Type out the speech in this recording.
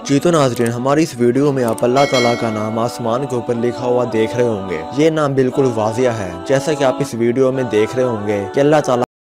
जी तो नाज़रीन, हमारी इस वीडियो में आप अल्लाह ताला का नाम आसमान के ऊपर लिखा हुआ देख रहे होंगे। ये नाम बिल्कुल वाज़िया है, जैसा कि आप इस वीडियो में देख रहे होंगे कि अल्लाह ताला